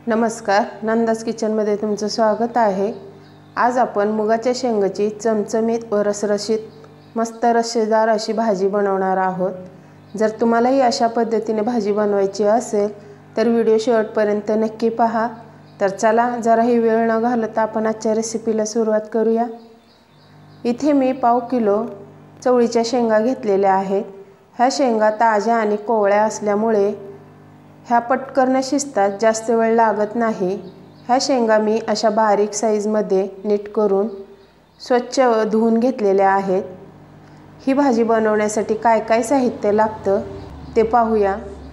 नमस्कार, नंदास किचनमध्ये तुमचं स्वागत आहे। आज आपण मुगाच्या शेंगाची चमचमीत व रसरशीत मस्त रस्सेदार अशी भाजी बनवणार आहोत। जर तुम्हालाही अशा पद्धतीने भाजी बनवायची असेल तर व्हिडिओ शेवटपर्यंत नक्की पहा। तर चला जराही वेळ न घालवता आपण आजच्या रेसिपीला सुरुवात करूया। इथे मी पाव किलो चवळीच्या शेंगा घेतलेल्या आहेत। ह्या शेंगा ताज्या आणि कोवळ्या असल्यामुळे ह्या पटकन शिजतात, जास्त वेळ लागत नाही। ह्या शेंगा मी अशा बारीक साईजमध्ये नीट करून स्वच्छ धुवून घेतलेल्या आहेत। ही भाजी बनवण्यासाठी काय काय साहित्य लागतं ते पाहूया।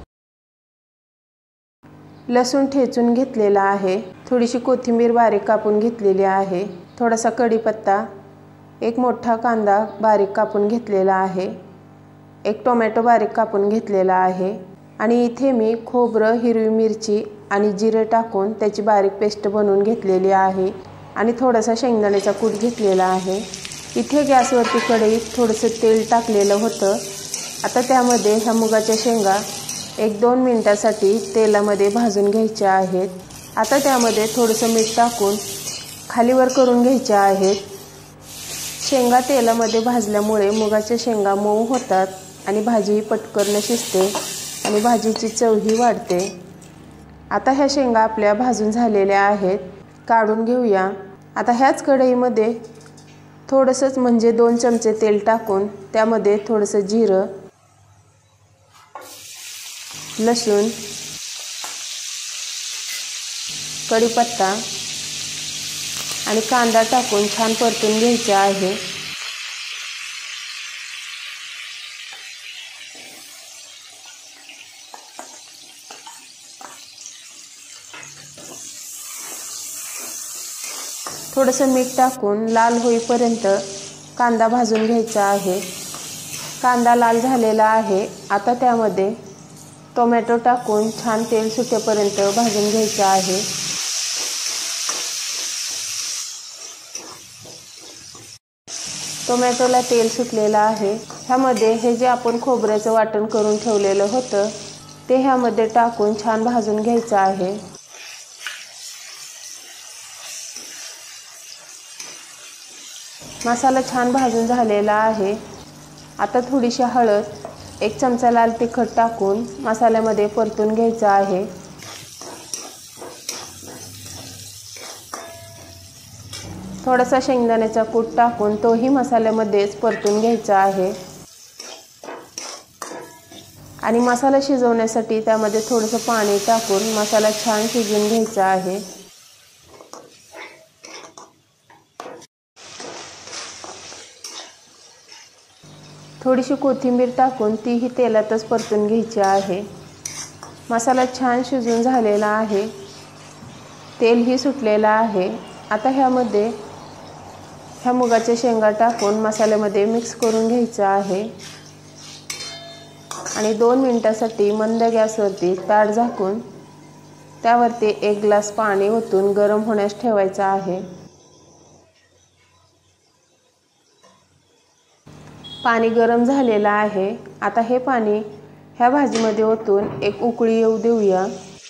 लसूण ठेचून घेतलेला आहे, थोडीशी कोथिंबीर बारीक कापून घेतलेली आहे, थोडासा कढीपत्ता, एक मोठा कांदा बारीक कापून घेतलेला आहे, एक टोमॅटो बारीक कापून घेतलेला आहे आणि इथे मी खोबरं, हिरवी मिरची आणि जिरे टाकून त्याची बारीक पेस्ट बनवून घेतलेली आहे आणि थोडासा शेंगदाण्याचा कूट घेतलेला आहे। इथे गॅसवरती कढईत थोडंसं तेल टाकलेलं होतं। आता त्यामध्ये ह्या मुगाच्या शेंगा 1-2 मिनिटासाठी तेलामध्ये भाजून घ्यायच्या आहेत। आता त्यामध्ये थोडंसं मीठ टाकून खालीवर करून घ्यायच्या आहेत। शेंगा तेलामध्ये भाजल्यामुळे मुगाच्या शेंगा मऊ होतात आणि भाजी पटकन शिजते आणि भाजीची चवही वाढते। आता ह्या शेंगा आपल्या भाजून झालेल्या आहेत, काढून घेऊया। आता ह्याच कढईमध्ये थोडंसंच म्हणजे 2 चमचे तेल टाकून त्यामध्ये थोडंसं जिरं, लसूण, कढीपत्ता आणि कांदा टाकून छान परतून घ्यायचे आहे। थोडंसं मीठ टाकून लाल होईपर्यंत कांदा भाजून घ्यायचा आहे। कांदा लाल झालेला आहे। आता त्यामध्ये टोमॅटो टाकून छान तेल सुटेपर्यंत भाजून घ्यायचा आहे। टोमॅटोला तेल सुटलेलं आहे। ह्यामध्ये हे जे आपण खोबऱ्याचं वाटण करून ठेवलेलं होतं ते ह्यामध्ये टाकून छान भाजून घ्यायचं आहे। मसाला छान भाजून झालेला आहे। आता थोडीशी हळद, 1 चमचा लाल तिखट टाकून मसाल्यामध्ये परतून घ्यायचं आहे। थोडासा शेंगदाण्याचा कूट टाकून तोही मसाल्यामध्येच परतून घ्यायचा आहे आणि मसाला शिजवण्यासाठी त्यामध्ये थोडंसं पाणी टाकून मसाला छान शिजवून घ्यायचा आहे। थोडीशी कोथिंबीर टाकून तीही तेलातच परतून घ्यायची आहे। मसाला छान शिजून झालेला आहे, तेलही सुटलेला आहे। आता ह्यामध्ये ह्या मुगाच्या शेंगा टाकून मसाल्यामध्ये मिक्स करून घ्यायचं आहे आणि 2 मिनिटासाठी मंद गॅसवरती ताट झाकून त्यावरती 1 ग्लास पाणी ओतून गरम होण्यास ठेवायचं आहे। पाणी गरम झालेलं आहे। आता हे पाणी ह्या भाजीमध्ये ओतून एक उकळी येऊ देऊया।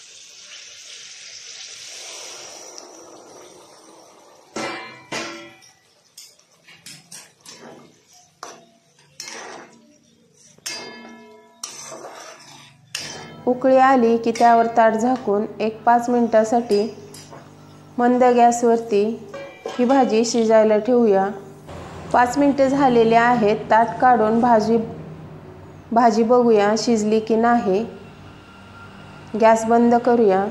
उकळी आली की त्यावर ताट झाकून 1-5 मिनिटासाठी मंद गॅसवरती ही भाजी शिजायला ठेवूया। 5 मिनिटे झालेली आहेत। ताट काढून भाजी बघूया शिजली की नाही। गॅस बंद करूया।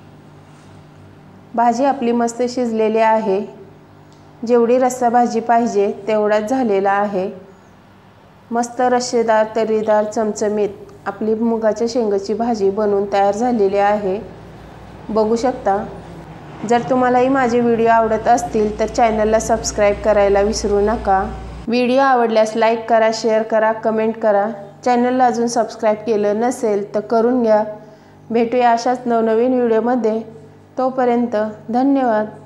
भाजी आपली मस्त शिजलेली आहे। जेवढी रस्सा भाजी पाहिजे तेवढाच झालेला आहे। मस्त रस्सेदार, तर्रीदार, चमचमीत आपली मुगाच्या शेंगाची भाजी बनवून तयार झालेली आहे, बघू शकता। जर तुम्हालाही माझे व्हिडिओ आवडत असतील तर चॅनलला सबस्क्राईब करायला विसरू नका। व्हिडिओ आवडल्यास लाईक करा, शेअर करा, कमेंट करा। चॅनलला अजून सबस्क्राईब केलं नसेल तर करून घ्या। भेटूया अशाच नवनवीन व्हिडिओमध्ये। तोपर्यंत धन्यवाद।